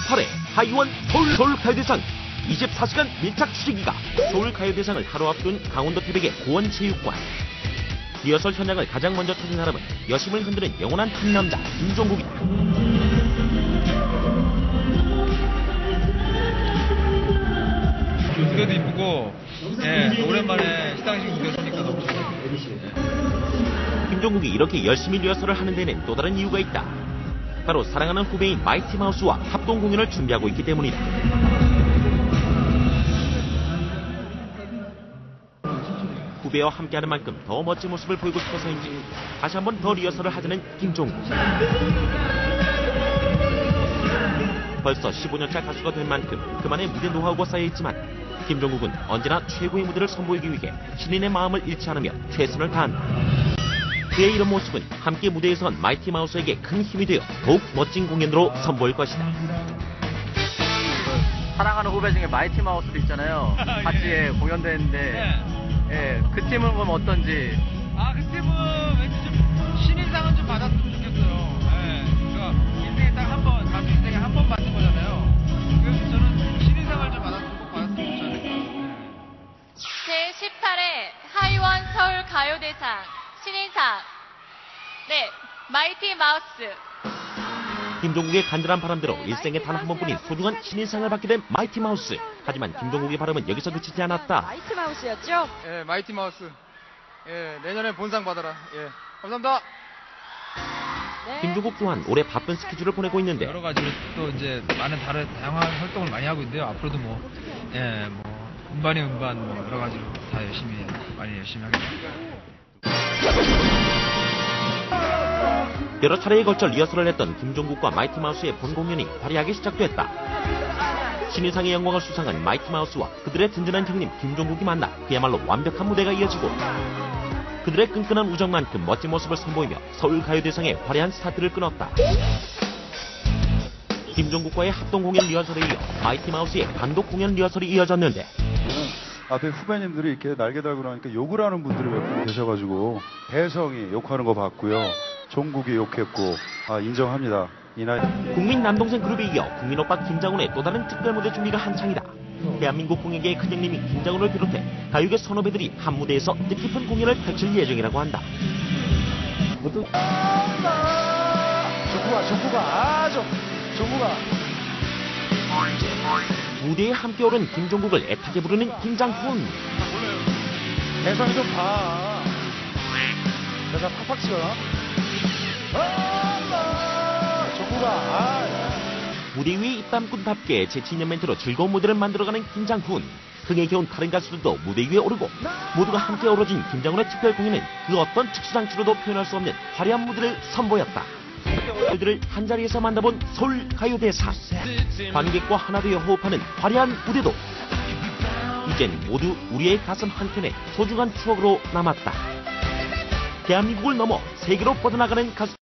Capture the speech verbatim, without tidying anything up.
제십팔 회 하이원 서울 서울가요대상 이십사 시간 밀착 취재기가 서울가요대상을 하루 앞둔 강원도 태백의 고원체육관. 리허설 현장을 가장 먼저 찾은 사람은 여심을 흔드는 영원한 한 남자 김종국이다. 무대도 이쁘고, 예, 오랜만에 시상식 무대였으니까 너무 좋아요. 김종국이 이렇게 열심히 리허설을 하는 데는 또 다른 이유가 있다. 바로 사랑하는 후배인 마이티 마우스와 합동 공연을 준비하고 있기 때문이다. 후배와 함께하는 만큼 더 멋진 모습을 보이고 싶어서인지 다시 한번 더 리허설을 하자는 김종국. 벌써 십오 년차 가수가 된 만큼 그만의 무대 노하우가 쌓여있지만 김종국은 언제나 최고의 무대를 선보이기 위해 신인의 마음을 잃지 않으며 최선을 다한다. 그의 이런 모습은 함께 무대에 선 마이티 마우스에게 큰 힘이 되어 더욱 멋진 공연으로 선보일 것이다. 사랑하는 후배 중에 마이티 마우스도 있잖아요. 같이 예, 공연도 했는데 예, 그 팀은 보면 어떤지. 아, 그 팀은 왠지 좀 신인상은 좀 받았으면 좋겠어요. 예, 제가 인생에 딱 한 번, 가수 인생에 한 번 받는 거잖아요. 그래서 저는 신인상을 좀 받았으면 꼭 받았으면 좋지 않을까. 제십팔 회 하이원 서울 가요대상 신인상, 네, 마이티 마우스. 김종국의 간절한 바람대로 일생에 단 한 번뿐인 소중한 신인상을 받게 된 마이티 마우스. 하지만 김종국의 바람은 여기서 그치지 않았다. 마이티 마우스였죠? 예, 마이티 마우스. 예, 내년에 본상 받아라. 예, 감사합니다. 네. 김종국 또한 올해 바쁜 스케줄을 보내고 있는데 여러 가지로 또 이제 많은 다른 다양한 활동을 많이 하고 있는데요. 앞으로도 뭐, 예, 뭐 음반이 음반 뭐 여러 가지로 다 열심히 많이 열심히 하겠습니다. 여러 차례에 걸쳐 리허설을 했던 김종국과 마이티 마우스의 본 공연이 화려하게 시작됐다. 신인상의 영광을 수상한 마이티 마우스와 그들의 든든한 형님 김종국이 만나 그야말로 완벽한 무대가 이어지고 그들의 끈끈한 우정만큼 멋진 모습을 선보이며 서울가요대상의 화려한 스타트를 끊었다. 김종국과의 합동 공연 리허설에 이어 마이티 마우스의 단독 공연 리허설이 이어졌는데 앞에 후배님들이 이렇게 날개 달고 나니까 욕을 하는 분들이 몇 분 계셔가지고 혜성이 욕하는 거 봤고요. 종국이 욕했고 아, 인정합니다. 이 나이... 국민 남동생 그룹에 이어 국민 오빠 김장훈의 또 다른 특별 무대 준비가 한창이다. 대한민국 공연계의 큰형님이 김장훈을 비롯해 가요계 선후배들이 한 무대에서 뜻깊은 공연을 펼칠 예정이라고 한다. 종국아 종국아 아 좀 종국아 무대에 함께 오른 김종국을 애타게 부르는 김장훈. 혜성이 좀 봐. 내가 팍팍 치거나 종국아 아, 무대 위에 입담꾼답게 재치 있는 멘트로 즐거운 무대를 만들어가는 김장훈. 흥에 겨운 다른 가수들도 무대 위에 오르고 모두가 함께 어우러진 김장훈의 특별 공연은 그 어떤 특수장치로도 표현할 수 없는 화려한 무대를 선보였다. 그들을 한자리에서 만나본 서울가요대상. 관객과 하나 되어 호흡하는 화려한 무대도 이젠 모두 우리의 가슴 한켠에 소중한 추억으로 남았다. 대한민국을 넘어 세계로 뻗어나가는 가수